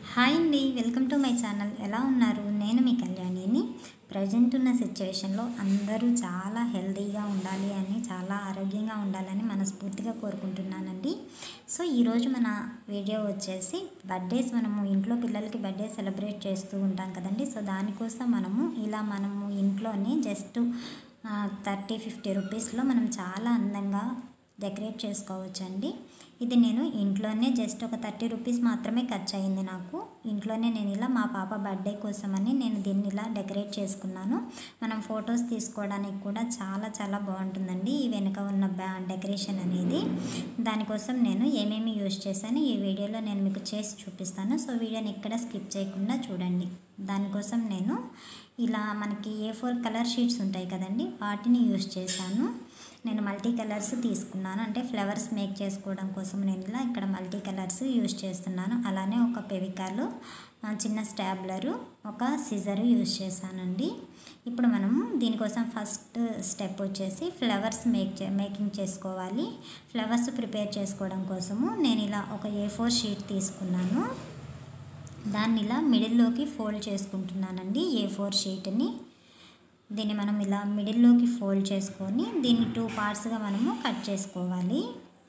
Hi అండి, welcome to my channel. ఎలా ఉన్నారు? నేను మీ కళ్యాణిని. ప్రజెంట్ ఉన్న సిచ్యువేషన్లో అందరూ చాలా హెల్తీగా ఉండాలి అని, చాలా ఆరోగ్యంగా ఉండాలని మనస్ఫూర్తిగా కోరుకుంటున్నానండి. సో ఈరోజు మన వీడియో వచ్చేసి బర్త్డేస్. మనము ఇంట్లో పిల్లలకి బర్త్డే సెలబ్రేట్ చేస్తూ ఉంటాం కదండి. సో దానికోసం మనము ఇంట్లోనే జస్ట్ 30-50 రూపీస్లో మనం చాలా అందంగా డెకరేట్ చేసుకోవచ్చండి. ఇది నేను ఇంట్లోనే జస్ట్ ఒక 30 రూపీస్ మాత్రమే ఖర్చు అయింది నాకు. ఇంట్లోనే నేను ఇలా మా పాప బర్త్డే కోసమని నేను దీన్ని ఇలా డెకరేట్ చేసుకున్నాను. మనం ఫొటోస్ తీసుకోవడానికి కూడా చాలా చాలా బాగుంటుందండి ఈ వెనుక ఉన్న డెకరేషన్ అనేది. దానికోసం నేను ఏమేమి యూజ్ చేశాను ఈ వీడియోలో నేను మీకు చేసి చూపిస్తాను. సో వీడియోని ఎక్కడ స్కిప్ చేయకుండా చూడండి. దానికోసం నేను ఇలా మనకి A4 కలర్ షీట్స్ ఉంటాయి కదండి, వాటిని యూజ్ చేశాను. నేను మల్టీ కలర్స్ తీసుకున్నాను, అంటే ఫ్లవర్స్ మేక్ చేసుకోవడం కోసం నేను ఇలా ఇక్కడ మల్టీ కలర్స్ యూజ్ చేస్తున్నాను. అలానే ఒక ఫెవికాల్, చిన్న స్టాబ్లరు, ఒక సిజరు యూజ్ చేశానండి. ఇప్పుడు మనము దీనికోసం ఫస్ట్ స్టెప్ వచ్చేసి ఫ్లవర్స్ మేకింగ్ చేసుకోవాలి. ఫ్లవర్స్ ప్రిపేర్ చేసుకోవడం కోసము నేను ఇలా ఒక A4 షీట్ తీసుకున్నాను. దాన్ని ఇలా మిడిల్లోకి ఫోల్డ్ చేసుకుంటున్నానండి A4 షీట్ని. దీన్ని మనం ఇలా మిడిల్లోకి ఫోల్డ్ చేసుకొని దీన్ని 2 పార్ట్స్గా మనము కట్ చేసుకోవాలి.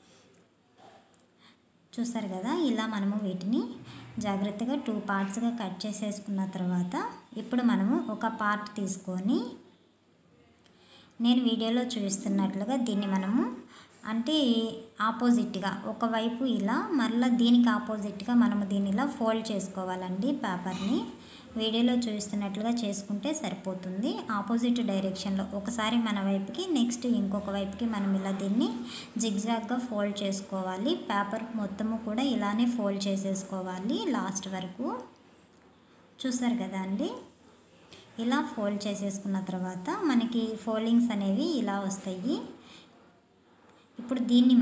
చూసారు కదా, ఇలా మనము వీటిని జాగ్రత్తగా 2 పార్ట్స్గా కట్ చేసేసుకున్న తర్వాత ఇప్పుడు మనము ఒక పార్ట్ తీసుకొని నేను వీడియోలో చూపిస్తున్నట్లుగా దీన్ని మనము అంటే ఆపోజిట్గా ఒకవైపు ఇలా, మరలా దీనికి ఆపోజిట్గా మనము దీన్ని ఇలా ఫోల్డ్ చేసుకోవాలండి పేపర్ని. వీడియోలో చూపిస్తున్నట్లుగా చేసుకుంటే సరిపోతుంది. ఆపోజిట్ డైరెక్షన్లో ఒకసారి మన వైపుకి, నెక్స్ట్ ఇంకొక వైపుకి మనం ఇలా దీన్ని జిగ్జాగ్గా ఫోల్డ్ చేసుకోవాలి. పేపర్ మొత్తము కూడా ఇలానే ఫోల్డ్ చేసేసుకోవాలి లాస్ట్ వరకు. చూసారు కదా అండి, ఇలా ఫోల్డ్ చేసేసుకున్న తర్వాత మనకి ఫోల్డింగ్స్ అనేవి ఇలా వస్తాయి. ఇప్పుడు దీన్ని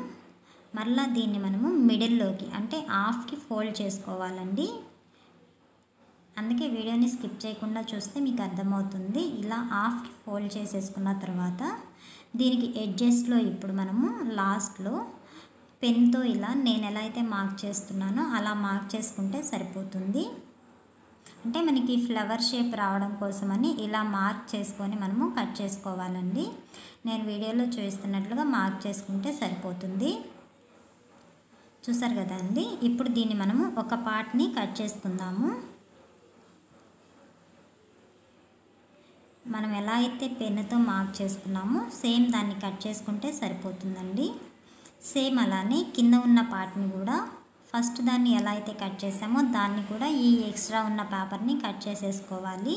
మనము మిడిల్లోకి అంటే హాఫ్కి ఫోల్డ్ చేసుకోవాలండి. అందుకే వీడియోని స్కిప్ చేయకుండా చూస్తే మీకు అర్థమవుతుంది. ఇలా హాఫ్కి ఫోల్డ్ చేసేసుకున్న తర్వాత దీనికి ఎడ్జెస్లో ఇప్పుడు మనము లాస్ట్లో పెన్తో ఇలా నేను ఎలా అయితే మార్క్ చేస్తున్నానో అలా మార్క్ చేసుకుంటే సరిపోతుంది. అంటే మనకి ఫ్లవర్ షేప్ రావడం కోసమని ఇలా మార్క్ చేసుకొని మనము కట్ చేసుకోవాలండి. నేను వీడియోలో చూపిస్తున్నట్లుగా మార్క్ చేసుకుంటే సరిపోతుంది. చూసారు కదా అండి, ఇప్పుడు దీన్ని మనము ఒక పార్ట్ని కట్ చేసుకుందాము. మనం ఎలా అయితే పెన్నుతో మార్క్ చేసుకున్నామో సేమ్ దాన్ని కట్ చేసుకుంటే సరిపోతుందండి. సేమ్ అలానే కింద ఉన్న పార్ట్ని కూడా ఫస్ట్ దాన్ని ఎలా అయితే కట్ చేసామో దాన్ని కూడా ఈ ఎక్స్ట్రా ఉన్న పేపర్ని కట్ చేసేసుకోవాలి.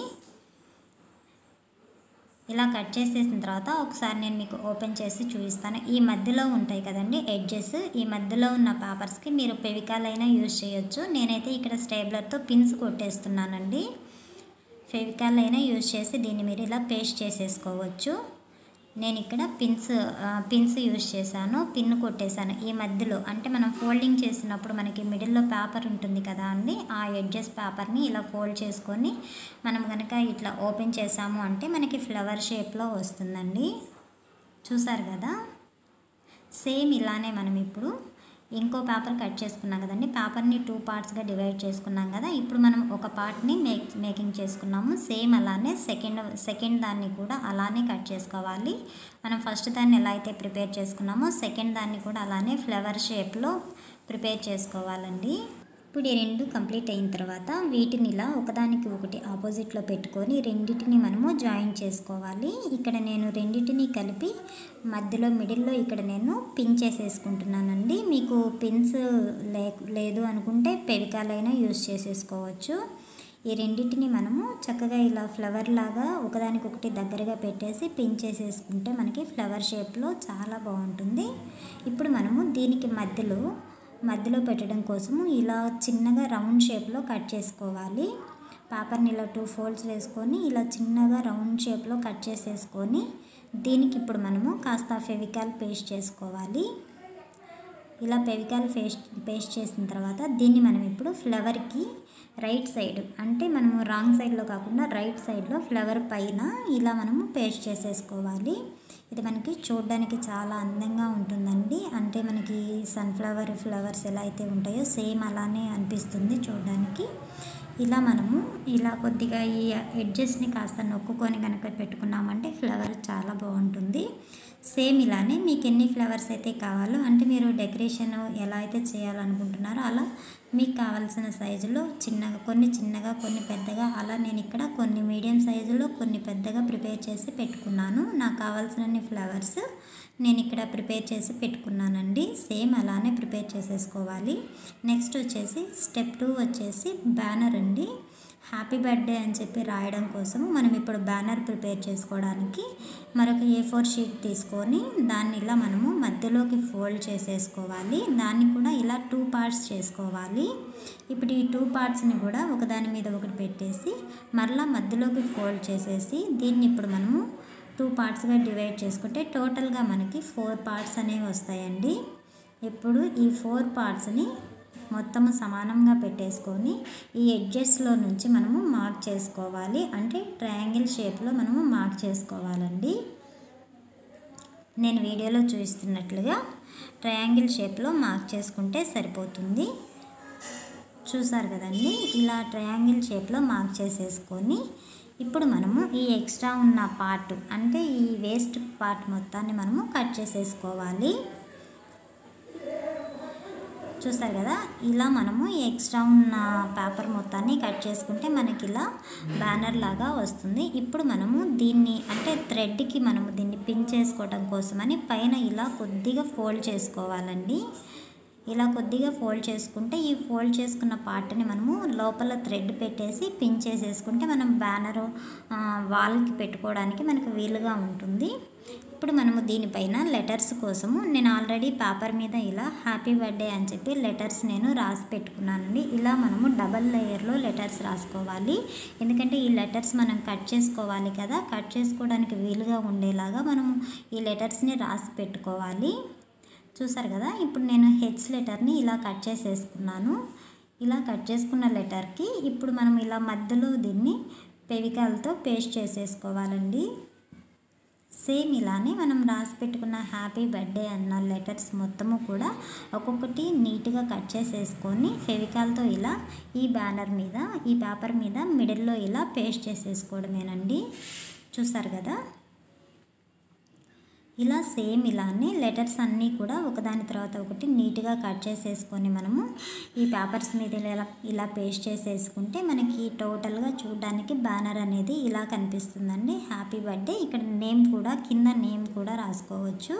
ఇలా కట్ చేసేసిన తర్వాత ఒకసారి నేను మీకు ఓపెన్ చేసి చూపిస్తాను. ఈ మధ్యలో ఉంటాయి కదండి ఎడ్జెస్, ఈ మధ్యలో ఉన్న పేపర్స్కి మీరు ఫెవికాల్ అయినా యూజ్ చేయొచ్చు. నేనైతే ఇక్కడ స్టేప్లర్తో పిన్స్ కొట్టేస్తున్నానండి. ఫెవికాల్ అయినా యూజ్ చేసి దీన్ని మీరు ఇలా పేస్ట్ చేసేసుకోవచ్చు. నేను ఇక్కడ పిన్స్ యూజ్ చేశాను, పిన్ కొట్టేశాను ఈ మధ్యలో. అంటే మనం ఫోల్డింగ్ చేసినప్పుడు మనకి మిడిల్లో పేపర్ ఉంటుంది కదా అండి, ఆ ఎడ్జెస్ పేపర్ని ఇలా ఫోల్డ్ చేసుకొని మనం కనుక ఇట్లా ఓపెన్ చేసాము అంటే మనకి ఫ్లవర్ షేప్లో వస్తుందండి. చూసారు కదా, సేమ్ ఇలానే మనం ఇప్పుడు ఇంకో పేపర్ కట్ చేసుకున్నాం కదండి, పేపర్ని 2 పార్ట్స్గా డివైడ్ చేసుకున్నాం కదా. ఇప్పుడు మనం ఒక పార్ట్ని మేకింగ్ చేసుకున్నాము. సేమ్ అలానే సెకండ్ దాన్ని కూడా అలానే కట్ చేసుకోవాలి. మనం ఫస్ట్ దాన్ని ఎలా అయితే ప్రిపేర్ చేసుకున్నామో సెకండ్ దాన్ని కూడా అలానే ఫ్లవర్ షేప్లో ప్రిపేర్ చేసుకోవాలండి. ఇప్పుడు ఈ 2 కంప్లీట్ అయిన తర్వాత వీటిని ఇలా ఒకదానికి ఒకటి ఆపోజిట్లో పెట్టుకొని రెండింటిని మనము జాయిన్ చేసుకోవాలి. ఇక్కడ నేను రెండింటిని కలిపి మధ్యలో మిడిల్లో ఇక్కడ నేను పిన్ చేసేసుకుంటున్నానండి. మీకు పిన్స్ లేదు అనుకుంటే ఫెవికాల్ అయినా యూజ్ చేసేసుకోవచ్చు. ఈ రెండింటిని మనము చక్కగా ఇలా ఫ్లవర్ లాగా ఒకదానికొకటి దగ్గరగా పెట్టేసి పిన్ చేసేసుకుంటే మనకి ఫ్లవర్ షేప్లో చాలా బాగుంటుంది. ఇప్పుడు మనము దీనికి మధ్యలో పెట్టడం కోసము ఇలా చిన్నగా రౌండ్ షేప్లో కట్ చేసుకోవాలి. పేపర్ని ఇలా 2 ఫోల్డ్స్ వేసుకొని ఇలా చిన్నగా రౌండ్ షేప్లో కట్ చేసేసుకొని దీనికి ఇప్పుడు మనము కాస్త ఫెవికాల్ పేస్ట్ చేసుకోవాలి. ఇలా ఫెవికాల్ పేస్ట్ చేసిన తర్వాత దీన్ని మనం ఇప్పుడు ఫ్లవర్కి రైట్ సైడ్ అంటే మనము రాంగ్ సైడ్లో కాకుండా రైట్ సైడ్లో ఫ్లవర్ పైన ఇలా మనము పేస్ట్ చేసేసుకోవాలి. ఇది మనకి చూడడానికి చాలా అందంగా ఉంటుందండి. అంటే మనకి సన్ఫ్లవర్ ఫ్లవర్స్ ఎలా అయితే ఉంటాయో సేమ్ అలానే అనిపిస్తుంది చూడడానికి. ఇలా మనము ఇలా కొద్దిగా ఈ ఎడ్జెస్ని కాస్త నొక్కుకొని కనుక పెట్టుకున్నామంటే ఫ్లవర్ చాలా బాగుంటుంది. సేమ్ ఇలానే మీకు ఎన్ని ఫ్లవర్స్ అయితే కావాలో అంటే మీరు డెకరేషన్ ఎలా అయితే చేయాలనుకుంటున్నారో అలా మీకు కావాల్సిన సైజులో చిన్నగా కొన్ని పెద్దగా అలా నేను ఇక్కడ కొన్ని మీడియం సైజులో కొన్ని పెద్దగా ప్రిపేర్ చేసి పెట్టుకున్నాను. నాకు కావాల్సినన్ని ఫ్లవర్స్ నేను ఇక్కడ ప్రిపేర్ చేసి పెట్టుకున్నానండి. సేమ్ అలానే ప్రిపేర్ చేసేసుకోవాలి. నెక్స్ట్ వచ్చేసి స్టెప్ 2 వచ్చేసి బ్యానర్ అండి. హ్యాపీ బర్త్డే అని చెప్పి రాయడం కోసం మనం ఇప్పుడు బ్యానర్ ప్రిపేర్ చేసుకోవడానికి మరొక A4 షీట్ తీసుకొని దాన్ని ఇలా మనము మధ్యలోకి ఫోల్డ్ చేసేసుకోవాలి. దాన్ని కూడా ఇలా 2 పార్ట్స్ చేసుకోవాలి. ఇప్పుడు ఈ 2 పార్ట్స్ని కూడా ఒకదాని మీద ఒకటి పెట్టేసి మరలా మధ్యలోకి ఫోల్డ్ చేసేసి దీన్ని ఇప్పుడు మనము 2 పార్ట్స్గా డివైడ్ చేసుకుంటే టోటల్గా మనకి 4 పార్ట్స్ అనేవి వస్తాయండి. ఇప్పుడు ఈ 4 పార్ట్స్ని మొత్తము సమానంగా పెట్టేసుకొని ఈ ఎడ్జెస్లో నుంచి మనము మార్క్ చేసుకోవాలి. అంటే ట్రయాంగిల్ షేప్లో మనము మార్క్ చేసుకోవాలండి. నేను వీడియోలో చూపిస్తున్నట్లుగా ట్రయాంగిల్ షేప్లో మార్క్ చేసుకుంటే సరిపోతుంది. చూసారు కదండి, ఇలా ట్రయాంగిల్ షేప్లో మార్క్ చేసేసుకొని ఇప్పుడు మనము ఈ ఎక్స్ట్రా ఉన్న పార్ట్ అంటే ఈ వేస్ట్ పార్ట్ మొత్తాన్ని మనము కట్ చేసేసుకోవాలి. చూసారు కదా, ఇలా మనము ఈ ఎక్స్ట్రా ఉన్న పేపర్ మొత్తాన్ని కట్ చేసుకుంటే మనకి ఇలా బ్యానర్ లాగా వస్తుంది. ఇప్పుడు మనము దీన్ని అంటే థ్రెడ్కి మనము దీన్ని పిన్ చేసుకోవడం కోసమని పైన ఇలా కొద్దిగా ఫోల్డ్ చేసుకోవాలండి. ఇలా కొద్దిగా ఫోల్డ్ చేసుకుంటే ఈ ఫోల్డ్ చేసుకున్న పార్ట్ని మనము లోపల థ్రెడ్ పెట్టేసి పిన్ చేసేసుకుంటే మనం బ్యానరు వాల్కి పెట్టుకోవడానికి మనకు వీలుగా ఉంటుంది. ఇప్పుడు మనము దీనిపైన లెటర్స్ కోసము నేను ఆల్రెడీ పేపర్ మీద ఇలా హ్యాపీ బర్త్డే అని చెప్పి లెటర్స్ నేను రాసి పెట్టుకున్నానండి. ఇలా మనము డబల్ లేయర్లో లెటర్స్ రాసుకోవాలి. ఎందుకంటే ఈ లెటర్స్ మనం కట్ చేసుకోవాలి కదా, కట్ చేసుకోవడానికి వీలుగా ఉండేలాగా మనము ఈ లెటర్స్ని రాసి పెట్టుకోవాలి. చూసారు కదా, ఇప్పుడు నేను హెచ్ లెటర్ని ఇలా కట్ చేసేసుకున్నాను. ఇలా కట్ చేసుకున్న లెటర్కి ఇప్పుడు మనం ఇలా మధ్యలో దీన్ని ఫెవికాల్తో పేస్ట్ చేసేసుకోవాలండి. సేమ్ ఇలానే మనం రాసి పెట్టుకున్న హ్యాపీ బర్త్డే అన్న లెటర్స్ మొత్తము కూడా ఒక్కొక్కటి నీట్గా కట్ చేసేసుకొని ఫెవికాల్తో ఇలా ఈ బ్యానర్ మీద ఈ పేపర్ మీద మిడిల్లో ఇలా పేస్ట్ చేసేసుకోవడమేనండి. చూసారు కదా, ఇలా సేమ్ ఇలానే లెటర్స్ అన్నీ కూడా ఒకదాని తర్వాత ఒకటి నీట్గా కట్ చేసేసుకొని మనము ఈ పేపర్స్ మీద ఇలా పేస్ట్ చేసేసుకుంటే మనకి టోటల్గా చూడడానికి బ్యానర్ అనేది ఇలా కనిపిస్తుందండి. హ్యాపీ బర్త్డే, ఇక్కడ నేమ్ కూడా కింద నేమ్ కూడా రాసుకోవచ్చు.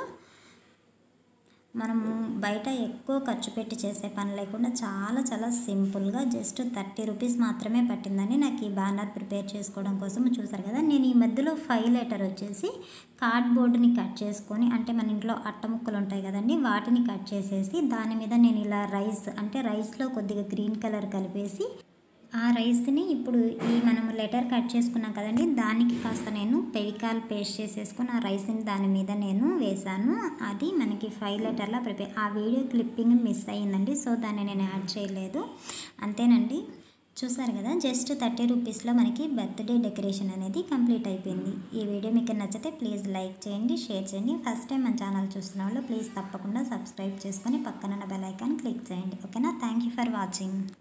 మనము బయట ఎక్కువ ఖర్చు పెట్టి చేసే పని లేకుండా చాలా సింపుల్గా జస్ట్ 30 రూపీస్ మాత్రమే పట్టిందని నాకు ఈ బ్యానర్ ప్రిపేర్ చేసుకోవడం కోసం. చూసారు కదా, నేను ఈ మధ్యలో 5 లెటర్ వచ్చేసి కార్డ్బోర్డ్ని కట్ చేసుకొని అంటే మన ఇంట్లో అట్ట ముక్కలు ఉంటాయి కదండి, వాటిని కట్ చేసేసి దాని మీద నేను ఇలా రైస్లో కొద్దిగా గ్రీన్ కలర్ కలిపేసి ఆ రైస్ని ఇప్పుడు ఈ మనము లెటర్ కట్ చేసుకున్నాం కదండి, దానికి కాస్త నేను ఫెవికాల్ పేస్ట్ చేసేసుకొని ఆ రైస్ని దాని మీద నేను వేసాను. అది మనకి 5 లెటర్లా ప్రిపేర్. ఆ వీడియో క్లిప్పింగ్ మిస్ అయ్యిందండి, సో దాన్ని నేను యాడ్ చేయలేదు. అంతేనండి, చూసారు కదా, జస్ట్ 30 రూపీస్లో మనకి బర్త్డే డెకరేషన్ అనేది కంప్లీట్ అయిపోయింది. ఈ వీడియో మీకు నచ్చితే ప్లీజ్ లైక్ చేయండి, షేర్ చేయండి. ఫస్ట్ టైం మన ఛానల్ చూస్తున్న వాళ్ళు ప్లీజ్ తప్పకుండా సబ్స్క్రైబ్ చేసుకొని పక్కన బెల్ ఐకాన్ క్లిక్ చేయండి. ఓకేనా, థ్యాంక్ యూ ఫర్ వాచింగ్.